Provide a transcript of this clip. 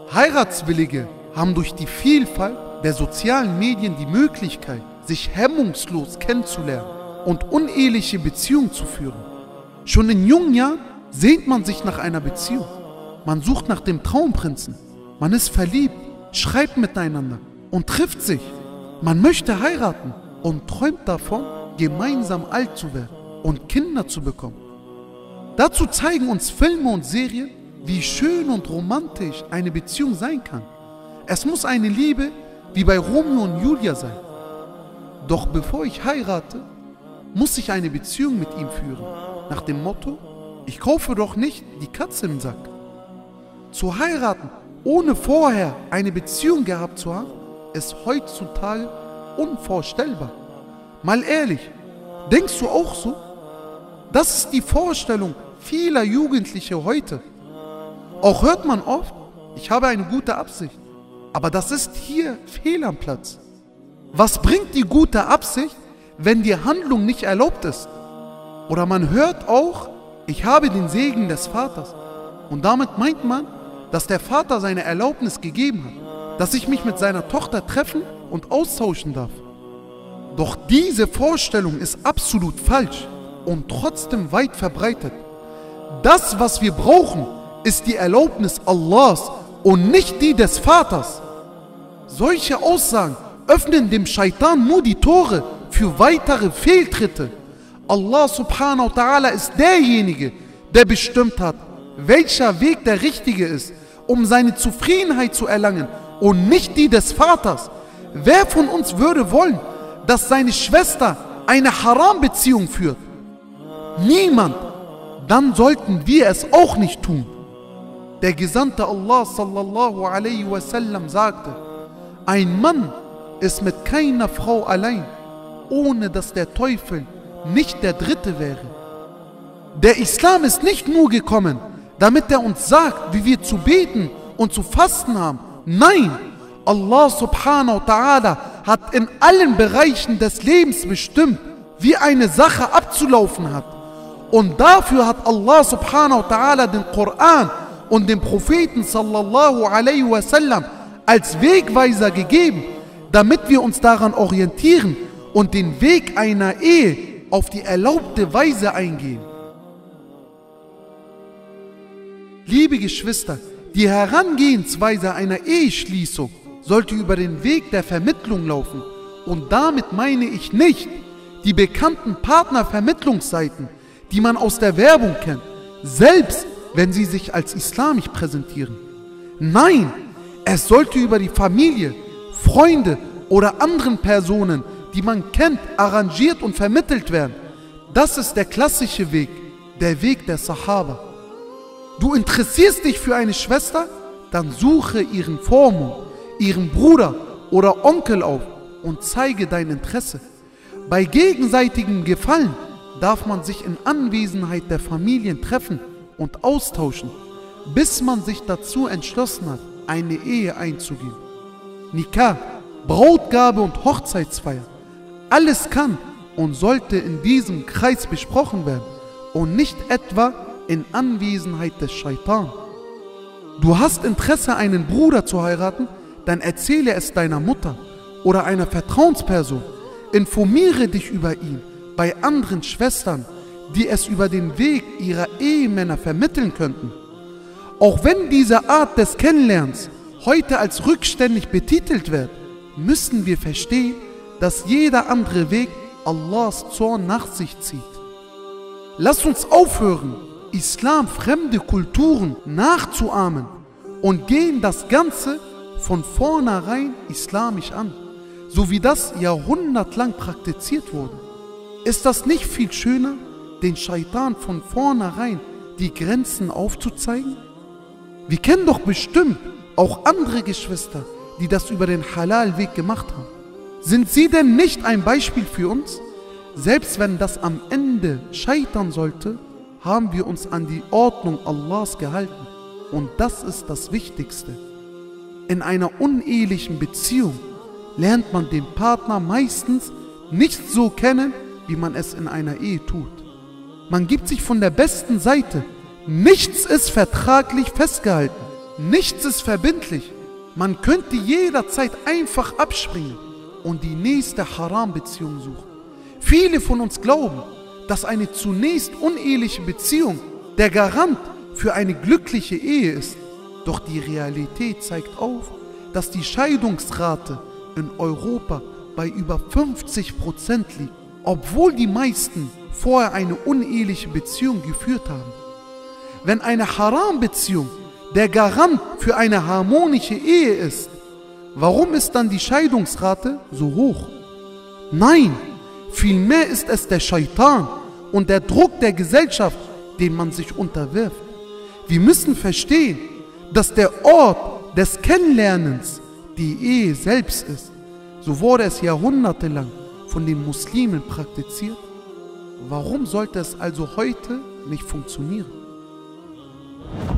Heiratswillige haben durch die Vielfalt der sozialen Medien die Möglichkeit, sich hemmungslos kennenzulernen und uneheliche Beziehungen zu führen. Schon in jungen Jahren sehnt man sich nach einer Beziehung. Man sucht nach dem Traumprinzen. Man ist verliebt, schreibt miteinander und trifft sich. Man möchte heiraten und träumt davon, gemeinsam alt zu werden und Kinder zu bekommen. Dazu zeigen uns Filme und Serien, wie schön und romantisch eine Beziehung sein kann. Es muss eine Liebe wie bei Romeo und Julia sein. Doch bevor ich heirate, muss ich eine Beziehung mit ihm führen. Nach dem Motto, ich kaufe doch nicht die Katze im Sack. Zu heiraten, ohne vorher eine Beziehung gehabt zu haben, ist heutzutage unvorstellbar. Mal ehrlich, denkst du auch so? Das ist die Vorstellung vieler Jugendliche heute. Auch hört man oft, ich habe eine gute Absicht. Aber das ist hier fehl am Platz. Was bringt die gute Absicht, wenn die Handlung nicht erlaubt ist? Oder man hört auch, ich habe den Segen des Vaters. Und damit meint man, dass der Vater seine Erlaubnis gegeben hat, dass ich mich mit seiner Tochter treffen und austauschen darf. Doch diese Vorstellung ist absolut falsch und trotzdem weit verbreitet. Das, was wir brauchen, ist die Erlaubnis Allahs und nicht die des Vaters. Solche Aussagen öffnen dem Scheitan nur die Tore für weitere Fehltritte. Allah subhanahu wa ta'ala ist derjenige, der bestimmt hat, welcher Weg der richtige ist, um seine Zufriedenheit zu erlangen und nicht die des Vaters. Wer von uns würde wollen, dass seine Schwester eine Haram-Beziehung führt? Niemand. Dann sollten wir es auch nicht tun. Der Gesandte Allah sallallahu alaihi wasallam sagte, ein Mann ist mit keiner Frau allein, ohne dass der Teufel nicht der Dritte wäre. Der Islam ist nicht nur gekommen, damit er uns sagt, wie wir zu beten und zu fasten haben. Nein, Allah subhanahu wa ta'ala hat in allen Bereichen des Lebens bestimmt, wie eine Sache abzulaufen hat. Und dafür hat Allah subhanahu wa ta'ala den Koran und den Propheten sallallahu alaihi wasallam als Wegweiser gegeben, damit wir uns daran orientieren und den Weg einer Ehe auf die erlaubte Weise eingehen. Liebe Geschwister, die Herangehensweise einer Eheschließung sollte über den Weg der Vermittlung laufen. Und damit meine ich nicht die bekannten Partnervermittlungsseiten, die man aus der Werbung kennt, selbst wenn sie sich als islamisch präsentieren. Nein, es sollte über die Familie, Freunde oder anderen Personen, die man kennt, arrangiert und vermittelt werden. Das ist der klassische Weg, der Weg der Sahaba. Du interessierst dich für eine Schwester? Dann suche ihren Vormund, ihren Bruder oder Onkel auf und zeige dein Interesse. Bei gegenseitigem Gefallen darf man sich in Anwesenheit der Familien treffen und austauschen, bis man sich dazu entschlossen hat, eine Ehe einzugehen. Nikah, Brautgabe und Hochzeitsfeier, alles kann und sollte in diesem Kreis besprochen werden und nicht etwa in Anwesenheit des Scheitan. Du hast Interesse, einen Bruder zu heiraten, dann erzähle es deiner Mutter oder einer Vertrauensperson. Informiere dich über ihn bei anderen Schwestern, die es über den Weg ihrer Ehemänner vermitteln könnten. Auch wenn diese Art des Kennenlernens heute als rückständig betitelt wird, müssen wir verstehen, dass jeder andere Weg Allahs Zorn nach sich zieht. Lass uns aufhören, islamfremde Kulturen nachzuahmen und gehen das Ganze von vornherein islamisch an, so wie das jahrhundertelang praktiziert wurde. Ist das nicht viel schöner, den Scheitan von vornherein die Grenzen aufzuzeigen? Wir kennen doch bestimmt auch andere Geschwister, die das über den Halal-Weg gemacht haben. Sind sie denn nicht ein Beispiel für uns? Selbst wenn das am Ende scheitern sollte, haben wir uns an die Ordnung Allahs gehalten. Und das ist das Wichtigste. In einer unehelichen Beziehung lernt man den Partner meistens nicht so kennen, wie man es in einer Ehe tut. Man gibt sich von der besten Seite. Nichts ist vertraglich festgehalten. Nichts ist verbindlich. Man könnte jederzeit einfach abspringen und die nächste Haram-Beziehung suchen. Viele von uns glauben, dass eine zunächst uneheliche Beziehung der Garant für eine glückliche Ehe ist. Doch die Realität zeigt auf, dass die Scheidungsrate in Europa bei über 50% liegt, obwohl die meisten vorher eine uneheliche Beziehung geführt haben. Wenn eine Haram-Beziehung der Garant für eine harmonische Ehe ist, warum ist dann die Scheidungsrate so hoch? Nein, vielmehr ist es der Scheitan und der Druck der Gesellschaft, dem man sich unterwirft. Wir müssen verstehen, dass der Ort des Kennenlernens die Ehe selbst ist. So wurde es jahrhundertelang von den Muslimen praktiziert. Warum sollte es also heute nicht funktionieren?